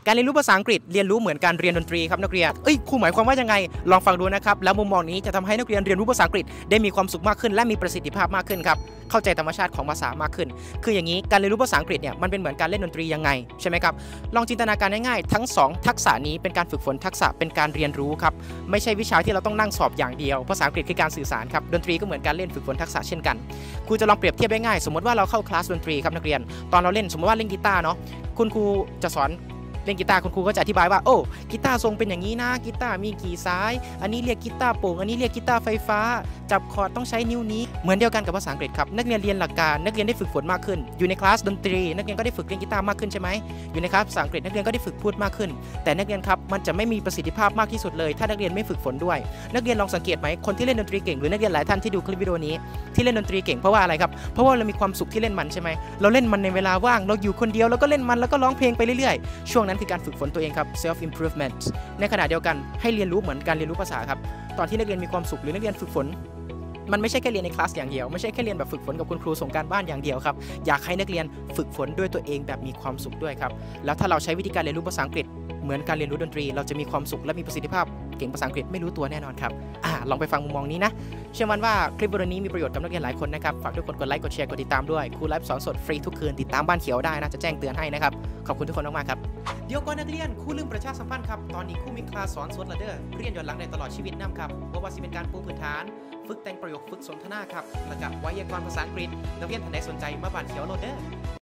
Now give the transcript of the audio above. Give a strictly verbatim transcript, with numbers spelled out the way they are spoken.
การเรียนรู้ภาษาอังกฤษเรียนรู้เหมือนการเรียนดนตรีครับนักเรียนเอ้ยครูหมายความว่ายังไงลองฟังดูนะครับแล้วมุมมองนี้จะทำให้นักเรียนเรียนรู้ภาษาอังกฤษได้มีความสุขมากขึ้นและมีประสิทธิภาพมากขึ้นครับเข้าใจธรรมชาติของภาษามากขึ้นคืออย่างนี้การเรียนรู้ภาษาอังกฤษเนี่ยมันเป็นเหมือนการเล่นดนตรียังไงใช่ไหมครับลองจินตนาการง่ายๆทั้งสองทักษะนี้เป็นการฝึกฝนทักษะเป็นการเรียนรู้ครับไม่ใช่วิชาที่เราต้องนั่งสอบอย่างเดียวภาษาอังกฤษคือการสื่อสารครับดนตรีก็เหมือนการเล่นฝึกฝนทักษะเช่นกันครูจะลองเปรียบเทียบได้ง่ายสมมติว่าเราเข้าคลาสดนตรีครับนักเรียนตอนเราเล่นสมมติว่าเล่นกีตาร์เนาะคุณครูจะสอนเล่นกีตาร์คุณครูก็จะอธิบายว่าโอ้กีตาร์ทรงเป็นอย่างนี้นะกีตาร์มีกี่สายอันนี้เรียกกีตาร์โปร่งอันนี้เรียกกีตาร์ไฟฟ้าจับคอร์ดต้องใช้นิ้วนี้เหมือนเดียวกันกับภาษาอังกฤษครับนักเรียนเรียนหลักการนักเรียนได้ฝึกฝนมากขึ้นอยู่ในคลาสดนตรีนักเรียนก็ได้ฝึกเล่นกีตาร์มากขึ้นใช่ไหมอยู่ในคลาสภาษาอังกฤษนักเรียนก็ได้ฝึกพูดมากขึ้นแต่นักเรียนครับมันจะไม่มีประสิทธิภาพมากที่สุดเลยถ้านักเรียนไม่ฝึกฝนด้วยนักเรียนลองสังเกตไหมคนที่เล่นดนตรีเก่งหรือนักเรียนหลายท่านที่ดูคลิปวิดีโอนี้ที่เล่นดนตรีเก่งเพราะว่าอะไรครับเพราะว่าเรามีความสุขที่เล่นมันใช่ไหมเราเล่นมันในเวลาว่างเราอยู่คนเดียวเราก็เล่นมันแล้วก็ร้องเพลงไปเรื่อยๆช่วงนั้นคือการฝึกฝนตัวเองครับ self improvement ในขณะเดียวกันให้เรียนรู้เหมือนการเรียนรู้ภาษาครับตอนที่นักเรียนมีความสุขหรือนักเรียนฝึกฝนมันไม่ใช่แค่เรียนในคลาสอย่างเดียวไม่ใช่แค่เรียนแบบฝึกฝนกับคุณครูส่งการบ้านอย่างเดียวครับอยากให้นักเรียนฝึกฝนด้วยตัวเองแบบมีความสุขด้วยครับแล้วถ้าเราใช้วิธีการเรียนรู้ภาษาอังกฤษเหมือนการเรียนรู้ดนตรีเราจะมีความสุขและมีประสิทธิภาพเก่งภาษาอังกฤษไม่รู้ตัวแน่นอนครับอ่าลองไปฟังมุมมองนี้นะเชื่อมั่นว่าคลิปวิดีโอนี้มีประโยชน์กับนักเรียนหลายคนนะครับฝากทุกคนกดไลค์กดแชร์กดติดตามด้วยครูไลฟ์สอนสดฟรีทุกคืนติดตามบ้านเขียวได้นะจะแจ้งเตือนให้นะครับขอบคุณทุกคนมากๆครับเดี๋ยวก่อนนักเรียนครูลืมประชาสัมพันธ์ครับตอนนี้ครูมีคลาสสอนสดละเด้อเรียนย้อนหลังในตลอดชีวิตนำครับเพราะว่าสิเป็นการปูพื้นฐานฝึกแต่งประโยคฝึกสนทนาครับแล้วก็ไวยากรณ์ภาษาอังกฤษนักเรียนท่านใดสนใจมาบ้านเขียวโหลดเด้อ